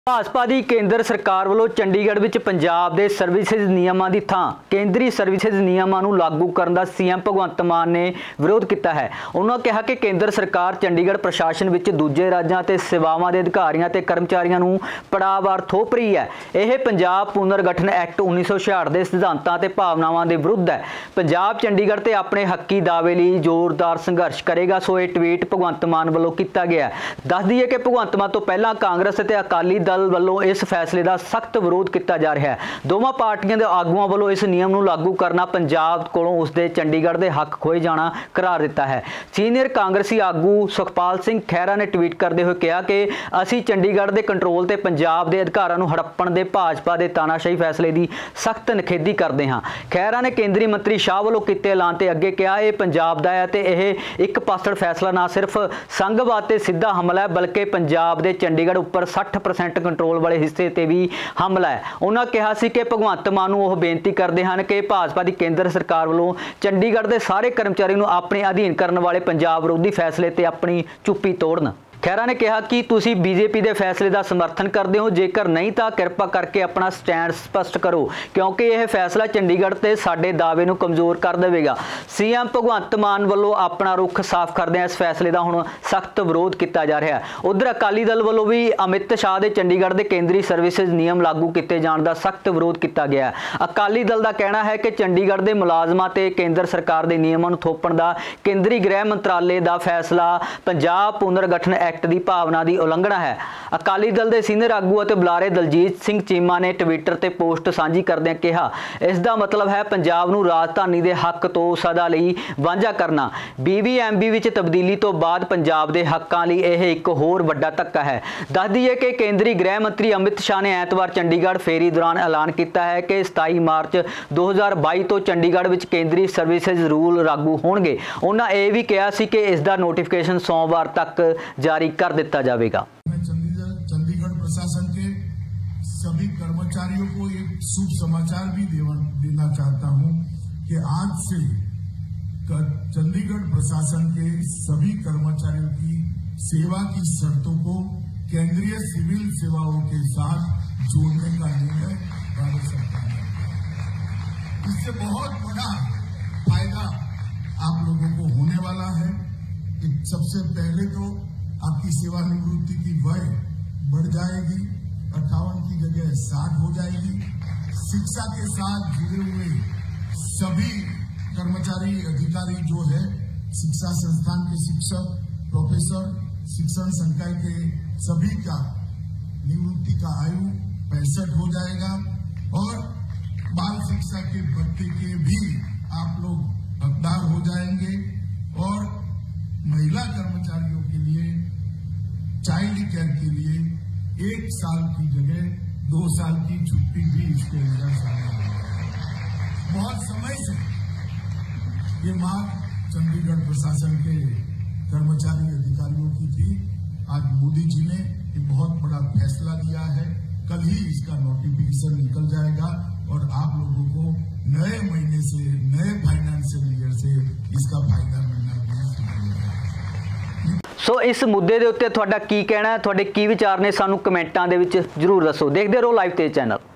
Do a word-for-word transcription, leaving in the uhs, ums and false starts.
भाजपा की केंद्र सरकार वालों चंडीगढ़ विच पंजाब के सर्विसिज नियमों की थां केंद्रीय सर्विसिज नियमों को लागू करने का सीएम भगवंत मान ने विरोध किया है। उन्होंने कहा कि केंद्र सरकार चंडीगढ़ प्रशासन विच दूजे राज्यों ते सेवावां दे अधिकारियों ते कर्मचारियों को पड़ाववार थोप रही है। यह पंजाब पुनर्गठन एक्ट उन्नीस सौ छियाठ के सिद्धांतों ते भावनावां दे विरुद्ध है। पंजाब चंडीगढ़ ते अपने हक्की दावे लई जोरदार संघर्ष करेगा। सो ये ट्वीट भगवंत मान वालों किया गया है। दस दईए कि भगवंत मान तो पहला कांग्रेस ते अकाली दल ਵੱਲੋਂ इस फैसले का सख्त विरोध किया जा रहा है। दोवां पार्टियां के आगुआं ਵੱਲੋਂ इस नियम ਨੂੰ लागू करना पंजाब कोलों उसके चंडीगढ़ के हक खोए जाना करार दिता है। सीनियर कांग्रेसी आगू सुखपाल सिंह खैरा ने ट्वीट करते हुए कहा कि असीं चंडीगढ़ के कंट्रोल ते पंजाब के अधिकारां नूं हड़प्पण दे भाजपा के तानाशाही फैसले की सख्त निखेधी करते हैं। खैरा ने केंद्रीय मंत्री शाह ਵੱਲੋਂ किए ऐलान ते अगे कहा यह पंजाब का है तो यह एक पासड़ फैसला ना सिर्फ संघवाद ते सीधा हमला है बल्कि पंजाब के चंडीगढ़ उपर साठ परसेंट कंट्रोल वाले हिस्से ते भी हमला है। उन्होंने कहा सी कि भगवंत मान नूं ओह बेनती करते हैं कि भाजपा की केंद्र सरकार वालों चंडीगढ़ के सारे कर्मचारियों नूं अपने अधीन करने वाले पंजाब विरोधी फैसले ते अपनी चुप्पी तोड़न। खैरा ने कहा कि तुसी बीजेपी के फैसले का समर्थन करते हो, जेकर नहीं तो कृपा करके अपना स्टैंड स्पष्ट करो क्योंकि यह फैसला चंडीगढ़ ते साडे दावे नूं कमजोर कर देगा। सीएम भगवंत मान वालों अपना रुख साफ करदे इस फैसले का हुण सख्त विरोध किया जा रहा है। उधर अकाली दल वालों भी अमित शाह के चंडीगढ़ के केंद्रीय सर्विसिज नियम लागू किए जाने का सख्त विरोध किया गया है। अकाली दल का कहना है कि चंडीगढ़ के मुलाजमां ते केंद्र सरकार के नियमों थोपण का केंद्रीय गृह मंत्रालय का फैसला पंजाब पुनर्गठन एक्ट की भावना की उलंघना है। अकाली दल के सीनियर आगू और बुलारे दलजीत सिंह चीमा ने ट्विटर ते पोस्ट साझी करदे कहा इसका मतलब है पंजाब नूं राजधानी के हक तो सदा लई वांझा करना। बीबीएमबी विच तब्दीली तो बाद पंजाब के हकों लई यह एक होर वड्डा धक्का है। दस दईए कि केंद्रीय गृह मंत्री अमित शाह ने ऐतवार चंडीगढ़ फेरी दौरान ऐलान किया है कि सताई मार्च दो हज़ार बाई तो चंडीगढ़ विच केंद्रीय सर्विसिज रूल लागू होणगे। उन्होंने यह भी कहा सी कि इसका नोटिफिकेशन सोमवार तक जारी कर दिता जाएगा। मैं चंडीगढ़ प्रशासन के सभी कर्मचारियों को एक शुभ समाचार भी देना चाहता हूं कि आज से चंडीगढ़ प्रशासन के सभी कर्मचारियों की सेवा की शर्तों को केंद्रीय सिविल सेवाओं के साथ जोड़ने का निर्णय भारत सरकार ने। इससे बहुत बड़ा फायदा आप लोगों को होने वाला है। सबसे पहले तो आपकी सेवानिवृत्ति की वय बढ़ जाएगी, अट्ठावन की जगह साठ हो जाएगी। शिक्षा के साथ जुड़े हुए सभी कर्मचारी अधिकारी जो है शिक्षा संस्थान के शिक्षक, प्रोफेसर, शिक्षण संकाय के सभी का निवृत्ति का आयु पैंसठ हो जाएगा और बाल शिक्षा के भत्ते के भी आप लोग हकदार हो जाएंगे और महिला कर्मचारियों के लिए चाइल्ड केयर के लिए एक साल की जगह दो साल की छुट्टी भी इसके अंदर शामिल है। बहुत समय से ये मांग चंडीगढ़ प्रशासन के कर्मचारी अधिकारियों की थी। आज मोदी जी ने एक बहुत बड़ा फैसला लिया है। कल ही इसका नोटिफिकेशन निकल जाएगा और आप लोगों को नए महीने से नए फाइनेंशियल ईयर से इसका फायदा मिलना सो इस मुद्दे के उत्ते तुहाडा की कहना है, तुहाडे की विचार ने सानू कमेंटां दे विच जरूर दसो। देखते रहो लाइव तेज चैनल।